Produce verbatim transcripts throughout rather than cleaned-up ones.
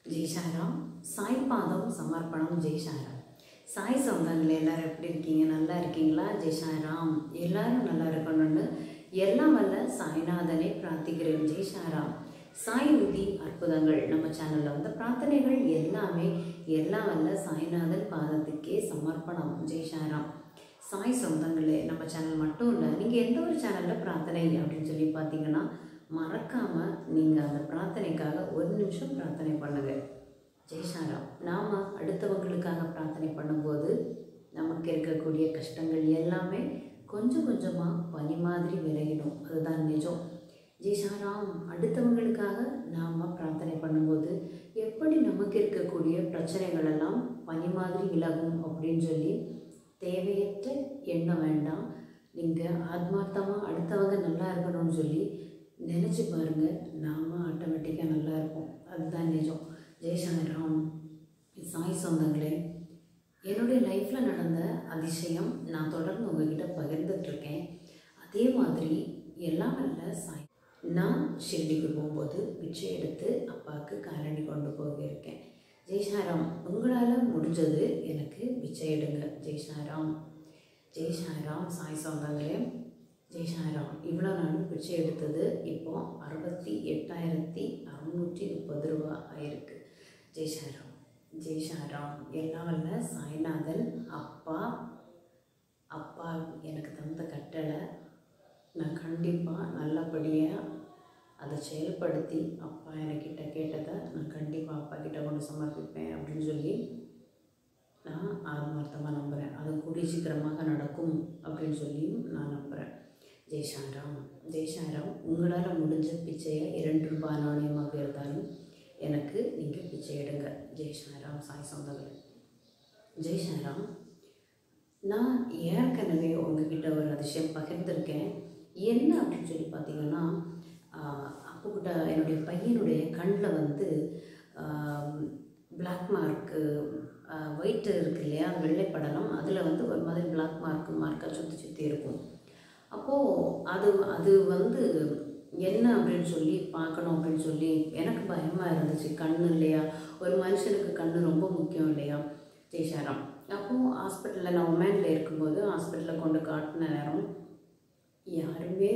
ஜெய் சாய்ராம். சாய் பாதம் சமர்ப்பணம். ஜெய் சாய்ராம். சாய் சொந்தங்களே எல்லாரும் எப்படி இருக்கீங்க? நல்லா இருக்கீங்களா? ஜெய் சாய்ராம். எல்லாரும் நல்லா இருக்கணும்னு எல்லாம் வல்ல சாய்நாதனை பிரார்த்திக்கிறேன். ஜெய் சாய்ராம். சாய் உதி அற்புதங்கள் நம்ம சேனலில் வந்து பிரார்த்தனைகள் எல்லாமே எல்லாம் வல்ல சாய்நாதன் பாதத்துக்கே சமர்ப்பணம். ஜெய் சாய்ராம். சாய் சொந்தங்களே நம்ம சேனல் மட்டும் இல்லை, நீங்கள் எந்த ஒரு சேனலில் பிரார்த்தனை அப்படின்னு சொல்லி பார்த்தீங்கன்னா மறக்காமல் நீங்கள் அந்த பிரார்த்தனைக்காக ஒரு நிமிஷம் பிரார்த்தனை பண்ணுங்கள். ஜெய் சாய்ராம். நாம் அடுத்தவங்களுக்காக பிரார்த்தனை பண்ணும்போது நமக்கு இருக்கக்கூடிய கஷ்டங்கள் எல்லாமே கொஞ்சம் கொஞ்சமாக பனி மாதிரி விலகிடும். அதுதான் நிஜம். ஜெய் சாய்ராம். அடுத்தவங்களுக்காக நாம் பிரார்த்தனை பண்ணும்போது எப்படி நமக்கு இருக்கக்கூடிய பிரச்சனைகள் எல்லாம் பனி மாதிரி விலகும் அப்படின்னு சொல்லி தேவையற்ற எண்ணம் வேண்டாம். நீங்கள் ஆத்மார்த்தமாக அடுத்தவங்க நல்லா இருக்கணும்னு சொல்லி நினச்சி பாருங்கள், நாம் ஆட்டோமேட்டிக்காக நல்லா இருப்போம். அதுதான் நிஜம். ஜெய் சாய்ராம். சாய் சொந்தங்களே, என்னுடைய லைஃப்பில் நடந்த அதிசயம் நான் தொடர்ந்து உங்ககிட்ட பகிர்ந்துட்டுருக்கேன். அதே மாதிரி எல்லாம் நல்ல சாய் நான் ஷிரடிக்கு போகும்போது பிச்சை எடுத்து அப்பாவுக்கு காலணி கொண்டு போயிருக்கேன். ஜெய் சாய்ராம். உங்களால் முடிஞ்சது எனக்கு பிச்சை எடுங்க. ஜெய் சாய்ராம். ஜெய் சாய்ராம். சாய் சொந்தங்களே, ஜெய் சாய்ராம். இவ்வளோ நாளும் பிச்சை எடுத்தது இப்போ அறுபத்தி எட்டாயிரத்தி அறுநூற்றி முப்பது ரூபா ஆயிருக்கு. ஜெய் சாய்ராம். ஜெய் சாய்ராம். எல்லாம் வல்ல சாய்நாதன் அப்பா அப்பா எனக்கு தந்த கட்டளை நான் கண்டிப்பாக நல்லபடியாக அதை செயல்படுத்தி அப்பா என்கிட்ட கேட்டதை நான் கண்டிப்பாக அப்பா கிட்ட கொண்டு சமர்ப்பிப்பேன் அப்படின்னு சொல்லி நான் ஆத்மார்த்தமாக நம்புகிறேன். அது கூடிய சீக்கிரமாக நடக்கும் அப்படின்னு சொல்லியும் நான் நம்புகிறேன். ஜெய் சாய்ராம். ஜெய் சாய்ராம். உங்களால் முடிஞ்ச பிச்சையை இரண்டு ரூபாய் நாணயமாக இருந்தாலும் எனக்கு நீங்கள் பிச்சை எடுங்க. ஜெய் சாய்ராம். சாய் சொந்தங்கள். ஜெய் சாய்ராம். நான் ஏற்கனவே உங்ககிட்ட ஒரு அதிசயம் பகிர்ந்திருக்கேன். என்ன அப்படின்னு சொல்லி பார்த்தீங்கன்னா, அப்போக்கிட்ட என்னுடைய பையனுடைய கண்ணில் வந்து பிளாக் மார்க்கு ஒயிட்டு இருக்கு இல்லையா, வெள்ளைப்படலம், அதில் வந்து ஒரு மாதிரி பிளாக் மார்க்கு மார்க்காக சுற்றி சுற்றி இருக்கும். அப்போது அது அது வந்து என்ன அப்படின்னு சொல்லி பார்க்கணும் அப்படின்னு சொல்லி எனக்கு பயமாக இருந்துச்சு. கண் இல்லையா, ஒரு மனுஷனுக்கு கண் ரொம்ப முக்கியம் இல்லையா. ஜெய் சாய்ராம். அப்போது ஹாஸ்பிட்டலில் நான் உமேனில் இருக்கும்போது ஹாஸ்பிட்டலில் கொண்டு காட்டின நேரம் யாருமே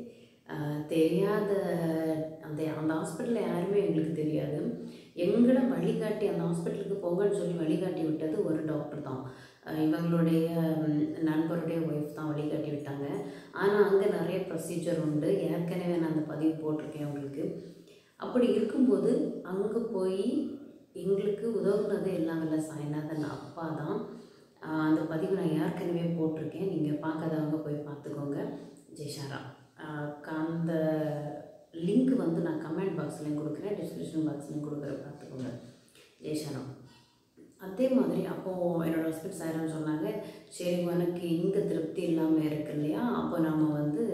தெரியாத அந்த அந்த ஹாஸ்பிட்டலில் யாருமே எங்களுக்கு தெரியாது. எங்களை வழிகாட்டி அந்த ஹாஸ்பிட்டலுக்கு போங்கன்னு சொல்லி வழிகாட்டி விட்டது ஒரு டாக்டர் தான். இவங்களுடைய நண்பருடைய ஒய்ஃப் தான் வழிகாட்டி விட்டாங்க. ஆனால் அங்கே நிறைய ப்ரொசீஜர் உண்டு. ஏற்கனவே நான் அந்த பதிவு போட்டிருக்கேன் உங்களுக்கு. அப்படி இருக்கும்போது அங்கே போய் எங்களுக்கு உதவுனது எல்லாம் இல்லை சாய்நாதன் அப்பா தான். அந்த பதிவு நான் ஏற்கனவே போட்டிருக்கேன். நீங்கள் பார்க்காதவங்க போய் பார்த்துக்கோங்க. ஜெய் சாய்ராம். அந்த லிங்க் வந்து நான் கமெண்ட் பாக்ஸ்லேயும் கொடுக்குறேன், டிஸ்கிரிப்ஷன் பாக்ஸ்லேயும் கொடுக்குறேன், பார்த்துக்கோங்க. ஜெய் சாய்ராம். அதே மாதிரி அப்போது என்னோடய ஹஸ்பண்ட் சாய்ராம் சொன்னாங்க, சரி உனக்கு இங்கே திருப்தி இல்லாமல் இருக்கு இல்லையா, அப்போ நம்ம வந்து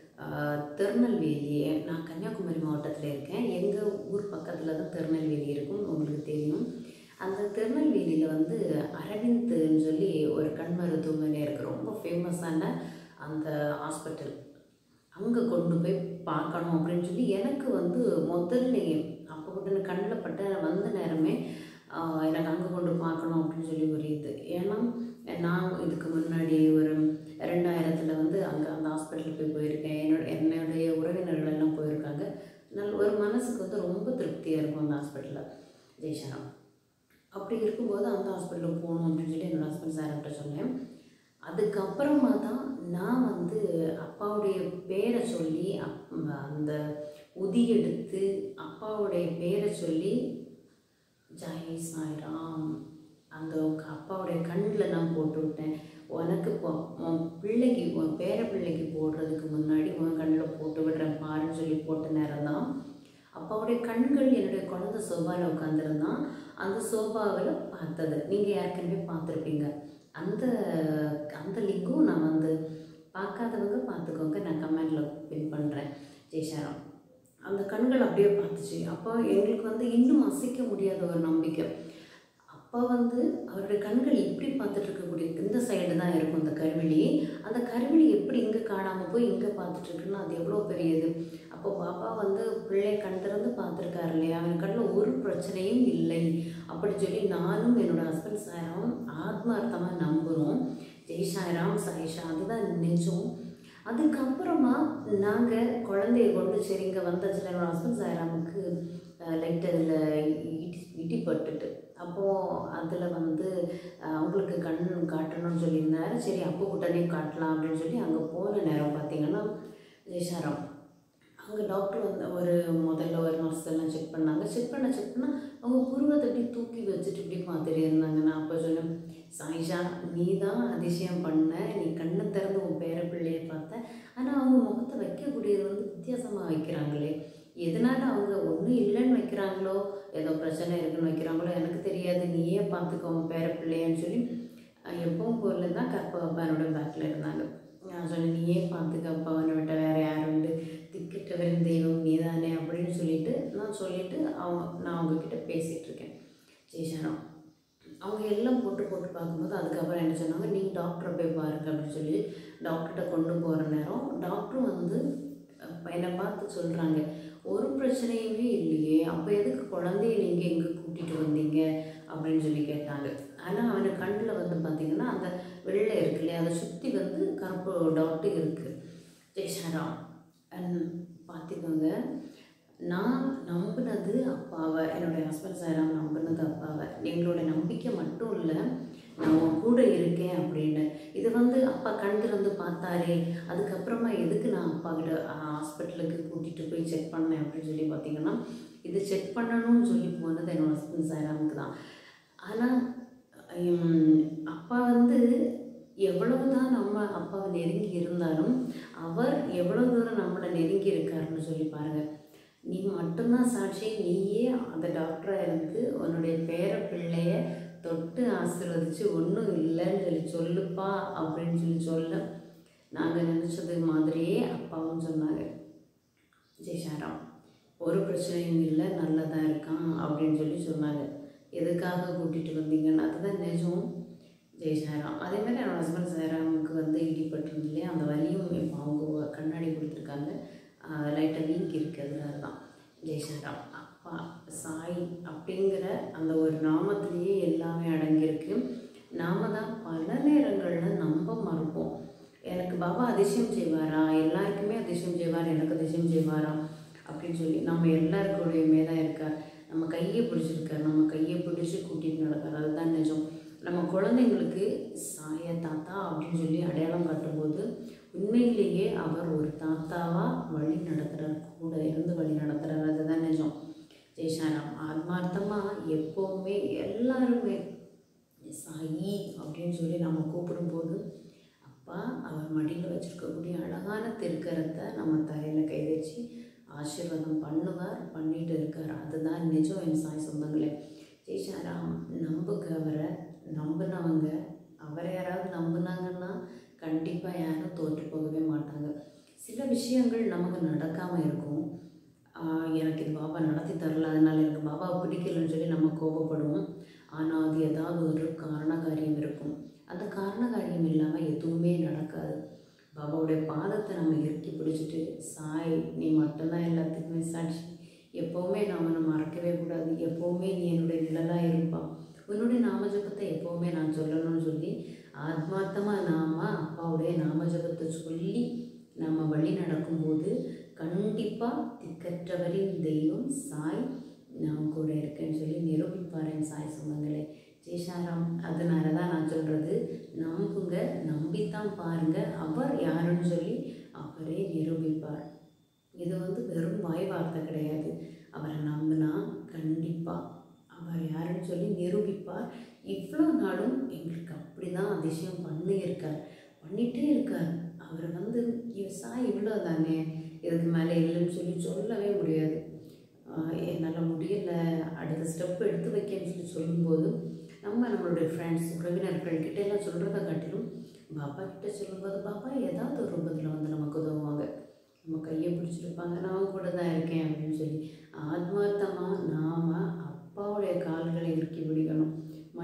திருநெல்வேலியே, நான் கன்னியாகுமரி மாவட்டத்தில் இருக்கேன், எங்கள் ஊர் பக்கத்தில் தான் திருநெல்வேலி இருக்கும், உங்களுக்கு தெரியும். அந்த திருநெல்வேலியில் வந்து அரவிந்த்ன்னு சொல்லி ஒரு கண் மருத்துவமனை இருக்குது, ரொம்ப ஃபேமஸான அந்த ஹாஸ்பிட்டல். அங்கே கொண்டு போய் பார்க்கணும் அப்படின்னு சொல்லி எனக்கு வந்து முதல்லையே அப்போ கூட கண்ணில் பட்ட வந்த நேரமே எனக்கு அங்கே கொண்டு பார்க்கணும் அப்படின்னு சொல்லி ஒரு இது. ஏன்னா நான் இதுக்கு முன்னாடி ஒரு ரெண்டாயிரத்தில் வந்து அங்கே அந்த ஹாஸ்பிட்டலுக்கு போய் போயிருக்கேன். என்னோட என்னுடைய உறவினர்கள் எல்லாம் போயிருக்காங்க. நல்ல ஒரு மனசுக்கு வந்து ரொம்ப திருப்தியாக இருக்கும் அந்த ஹாஸ்பிட்டலில். ஜெய் சாய்ராம். அப்படி இருக்கும்போது அந்த ஹாஸ்பிட்டலுக்கு போகணும் அப்படின்னு சொல்லி என்னோடய ஹஸ்பண்ட் சார்கிட்ட சொன்னேன். அதுக்கப்புறமா தான் நான் வந்து அப்பாவுடைய பேரை சொல்லி அப் அந்த உதி எடுத்து அப்பாவுடைய பேரை சொல்லி ஜெய் சாய்ராம் அந்த அப்பாவுடைய கண்ணில் நான் போட்டு விட்டேன். உனக்கு உன் பிள்ளைக்கு உன் பேர பிள்ளைக்கு போடுறதுக்கு முன்னாடி உன் கண்ணில் போட்டு விடுறேன் பாருன்னு சொல்லி போட்ட நேரம் தான் அப்பாவுடைய கண்கள் என்னுடைய குழந்தை சோபாவில் உட்காந்துருந்தான். அந்த சோபாவில் பார்த்தது நீங்கள் ஏற்கனவே பார்த்துருப்பீங்க. அந்த அந்த லிங்க்கும் நான் வந்து பார்க்காதவங்க பார்த்துக்கோங்க, நான் கமெண்டில் பின் பண்ணுறேன். ஜெய் சாய்ராம். அந்த கண்கள் அப்படியே பார்த்துச்சு. அப்போ எங்களுக்கு வந்து இன்னும் அசைக்க முடியாத ஒரு நம்பிக்கை. அப்போ வந்து அவருடைய கண்கள் இப்படி பார்த்துட்டு இருக்கக்கூடிய இந்த சைடு தான் இருக்கும் இந்த கருவிழி. அந்த கருவிழி எப்படி இங்கே காணாமல் போய் இங்கே பார்த்துட்ருக்குன்னா அது எவ்வளோ பெரியது. அப்போ பாப்பா வந்து பிள்ளை கண் திறந்து பார்த்துருக்காரு இல்லையா, அவன் கண்ணில் ஒரு பிரச்சனையும் இல்லை அப்படி சொல்லி நானும் என்னோடய ஹஸ்பண்ட் சாராவும் ஆத்மார்த்தமாக நம்புகிறோம். ஜெய் சாய்ராம் சாயிஷா, அதுதான் நிஜம். அதுக்கப்புறமா நாங்கள் குழந்தைய கொண்டு சரி இங்கே வந்தாச்சு. என்னோடய ஹஸ்பண்ட் சாய்ராமுக்கு லைட் அதில் இடி இடிப்பட்டுட்டு அப்போது அதில் வந்து அவங்களுக்கு கண் காட்டணும்னு சொல்லியிருந்தாரு. சரி அப்போ உடனே காட்டலாம் அப்படின்னு சொல்லி அங்கே போன நேரம் பார்த்திங்கன்னா ஜெய்சாராம் அங்கே டாக்டர் வந்து ஒரு முதல்ல ஒரு நர்ஸெல்லாம் செக் பண்ணாங்க. செக் பண்ண செக் பண்ணால் அவங்க புருவத்தை இப்படி தூக்கி வச்சுட்டு இப்படி பார்த்துட்டு இருந்தாங்க. நான் அப்போ சொன்னேன், சாயிஷா நீ தான் அதிசயம் பண்ண, நீ கண்ணை திறந்து உன் பேர பிள்ளையை பார்த்த, ஆனால் அவங்க முகத்தை வைக்கக்கூடியது வந்து வித்தியாசமாக வைக்கிறாங்களே, எதனால அவங்க ஒன்றும் இல்லைன்னு வைக்கிறாங்களோ ஏதோ பிரச்சனை இருக்குன்னு வைக்கிறாங்களோ எனக்கு தெரியாது, நீயே பார்த்துக்கோ உன் பேர பிள்ளையன்னு சொல்லி எப்பவும் போல தான் கற்பகப்பா என்னோட பேக்கில் இருந்தாங்க. நான் சொன்னேன், நீயே பார்த்துக்கப்பா, அவனை விட்ட வேறு யாரும் உண்டு, திக்கிட்டவரின் தெய்வம் நீதானே அப்படின்னு சொல்லிட்டு நான் சொல்லிவிட்டு அவங்க நான் அவங்கக்கிட்ட பேசிகிட்ருக்கேன். ஜெய்சாரம் அவங்க எல்லாம் போட்டு போட்டு பார்க்கும்போது அதுக்கப்புறம் என்ன சொன்னாங்க, நீங்கள் டாக்டரை போய் பாருங்க அப்படின்னு சொல்லி டாக்டர்கிட்ட கொண்டு போகிற நேரம் டாக்டரும் வந்து என்னை பார்த்து சொல்கிறாங்க, ஒரு பிரச்சனையுமே இல்லையே, அப்போ எதுக்கு குழந்தைய நீங்கள் எங்கே கூட்டிகிட்டு வந்தீங்க அப்படின்னு சொல்லி கேட்டாங்க. ஆனால் அவனுக்கு கண்ணில் வந்து பார்த்திங்கன்னா அந்த வெள்ளை இருக்கு இல்லையா, அதை சுற்றி வந்து கருப்பு டாட்டு இருக்குது. ஜெய்சாராம் பார்த்துக்கோங்க, நான் நம்பினது அப்பாவை, என்னுடைய ஹஸ்பண்ட் சாராம் நம்பினது அப்பாவை. எங்களோட நம்பிக்கை மட்டும் இல்லை, நான் உன் கூட இருக்கேன் அப்படின்னு. இது வந்து அப்பா கண் திறந்து பார்த்தாரே, அதுக்கப்புறமா எதுக்கு நான் அப்பா கிட்ட ஹாஸ்பிட்டலுக்கு கூட்டிகிட்டு போய் செக் பண்ணேன் அப்படின்னு சொல்லி பார்த்திங்கன்னா, இது செக் பண்ணணும்னு சொல்லி போனது என்னோடய ஹஸ்பண்ட் சாராமுக்கு தான். ஆனால் அப்பா வந்து எவ்வளவு தான் நம்ம அப்பாவை நெருங்கி இருந்தாலும் அவர் எவ்வளோ தூரம் நம்மளை நெருங்கி இருக்காருன்னு சொல்லி பாருங்கள். நீ மட்டும்தான் சாட்சி, நீயே அந்த டாக்டராக இருந்து உன்னுடைய பேர பிள்ளைய தொட்டு ஆசீர்வதிச்சு ஒன்றும் இல்லைன்னு சொல்லி சொல்லுப்பா அப்படின்னு சொல்லி சொல்ல நாங்கள் நினச்சது மாதிரியே அப்பாவும் சொன்னாங்க. ஜெய்சாராம் ஒரு பிரச்சனையும் இல்லை, நல்லதாக இருக்கான் அப்படின்னு சொல்லி சொன்னாங்க. எதுக்காக கூட்டிகிட்டு வந்தீங்கன்னு அதுதான் நிஜம். ஜெய்சாராம் அதேமாதிரி என்னோடய ஹஸ்பண்ட் சாராமுக்கு வந்து இடிப்பட்டிருந்து இல்லையா, அந்த வலியும் இப்போ அவங்க கண்ணாடி கொடுத்துருக்காங்க, லைட்டாக வீங்கி இருக்கிறதுனால தான். ஜெய்சாராம் அப்பா சாய் அப்படிங்கிற அந்த ஒரு நாமத்திலேயே எல்லாமே அடங்கியிருக்கு. நாம் தான் பல நேரங்களில் நம்ப மறுப்போம். எனக்கு பாபா அதிசயம் செய்வாரா, எல்லாருக்குமே அதிசயம் செய்வார், எனக்கு அதிசயம் செய்வாரா அப்படின்னு சொல்லி நம்ம எல்லாருக்கூடையுமே தான் இருக்கார். நம்ம கையை பிடிச்சிருக்கார், நம்ம கையை பிடிச்சி கூட்டிகிட்டு நடக்கார், அதுதான் நிஜம். நம்ம குழந்தைங்களுக்கு சாய தாத்தா அப்படின்னு சொல்லி அடையாளம் காட்டும்போது உண்மையிலேயே அவர் ஒரு தாத்தாவாக வழி நடத்துகிறார், கூட இருந்து வழி நடத்துகிறார், அதுதான் நிஜம். ஜெய்சாராம் ஆத்மார்த்தமாக எப்போவுமே எல்லாருமே சாயி அப்படின்னு சொல்லி நம்ம கூப்பிடும்போது அப்பா அவர் மடியில் வச்சுருக்கக்கூடிய அழகான திருக்கரத்தை நம்ம தலையில் கை வச்சு ஆசீர்வாதம் பண்ணுவார், பண்ணிட்டு இருக்கார், அதுதான் நிஜம். என் சாய் சொந்தங்களே, ஜெய்சாராம் நம்புங்க, அவரை நம்பினவங்க அவரை யாராவது நம்பினாங்கன்னா கண்டிப்பாக யாரும் தோற்று போகவே மாட்டாங்க. சில விஷயங்கள் நமக்கு நடக்காமல் இருக்கும், எனக்கு இது பாபா நடத்தி தரல அதனால் எனக்கு பாபாவை பிடிக்கலன்னு சொல்லி நம்ம கோபப்படுவோம். ஆனால் அது ஏதாவது ஒரு காரண காரியம் இருக்கும். அந்த காரண காரியம் இல்லாமல் எதுவுமே நடக்காது. பாபாவுடைய பாதத்தை நம்ம இறுக்கி பிடிச்சிட்டு, சாய் நீ மட்டும்தான் எல்லாத்துக்குமே சாட்சி, எப்போவுமே நான் அவனை மறக்கவே கூடாது, எப்போவுமே நீ என்னுடைய நிழலாக இருப்பான், உன்னுடைய நாமஜபத்தை எப்போவுமே நான் சொல்லணும்னு சொல்லி ஆத்மார்த்தமாக நாம் அப்பாவுடைய நாமஜபத்தை சொல்லி நம்ம வழி நடக்கும்போது கண்டிப்பாக திக்கற்றவரின் தெய்வம் சாய் நான் கூட இருக்கேன்னு சொல்லி நிரூபிப்பார் என் சாய் சொந்தங்களே. ஜெய்சாராம் அதனால தான் நான் சொல்கிறது, நம்புங்க, நம்பித்தான் பாருங்கள், அவர் யாருன்னு சொல்லி அவரே நிரூபிப்பார். இது வந்து வெறும் வாய் வார்த்தை கிடையாது, அவரை நம்பினா கண்டிப்பாக அவர் யாருன்னு சொல்லி நிரூபிப்பார். இவ்வளோ நாளும் எங்களுக்கு அப்படி தான் அதிசயம் பண்ணியிருக்கார், பண்ணிகிட்டே இருக்கார். அவர் வந்து சாய் இவ்வளோ தானே, இதுக்கு மேலே இல்லைன்னு சொல்லி சொல்லவே முடியாது. என்னால் முடியலை, அடுத்த ஸ்டெப் எடுத்து வைக்கன்னு சொல்லி சொல்லும்போது நம்ம நம்மளுடைய ஃப்ரெண்ட்ஸ் உறவினர்கள்கிட்ட எல்லாம் சொல்கிறத காட்டிலும் பாப்பா கிட்டே சொல்லும்போது பாப்பா ஏதாவது ஒரு ரூபத்தில் வந்து நமக்கு உதவுவாங்க, நம்ம கையை பிடிச்சிருப்பாங்க, நான் கூட தான் இருக்கேன் அப்படின்னு சொல்லி ஆத்மார்த்தமாக நாம் அப்பாவுடைய கால்களை இறுக்கி பிடிக்கணும். மன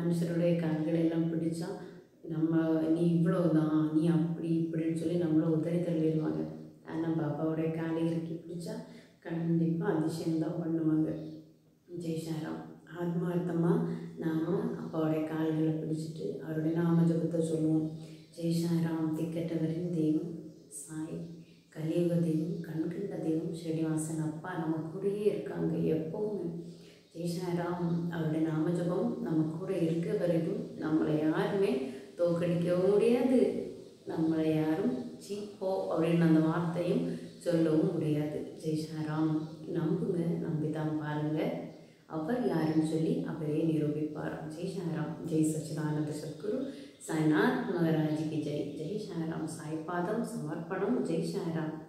மனுஷருடைய கால்களை எல்லாம் பிடிச்சா நம்ம நீ இவ்வளோதான், நீ அப்படி இப்படின்னு சொல்லி நம்மளை உதறி தள்ளிடுவாங்க. ஆனால் நம்ம அப்பாவுடைய காலை இறுக்கி பிடிச்சா கண்டிப்பாக அதிசயம்தான் பண்ணுவாங்க. ஜெய் சாய்ராம். ஆத்மார்த்தமாக நாம் அப்பாவுடைய கால்களை பிடிச்சிட்டு அவருடைய நாம ஜபத்தை சொல்லுவோம். ஜெய் சாய்ராம். திக்கற்றவரின் தெய்வம் சாய், கலியுக தெய்வம், கண்கண்ட தெய்வம் ஸ்ரீனிவாசன் அப்பா நம்ம கூடயே இருக்காங்க எப்போவுமே. ஜெய் சாய்ராம். அவருடைய நாம ஜபம் நம்ம கூட இருக்க வரைக்கும் நம்மளை யாருமே தோற்கடிக்கவும் முடியாது, நம்மளை யாரும் சீப்போ அப்படின்னு அந்த வார்த்தையும் சொல்லவும் முடியாது. ஜெய் சாய்ராம். நம்புங்க, நம்பிதான் பாருங்கள், அவர் யாருன்னு சொல்லி அவரே நிரூபிப்பார். ஜெய் சாய்ராம். ஜெய் சச்சிதானந்த சத்குரு சாய்நாத் மகாராஜ் கி ஜெய். ஜெய் சாய்ராம். சாய்பாதம் சமர்ப்பணம். ஜெய் சாய்ராம்.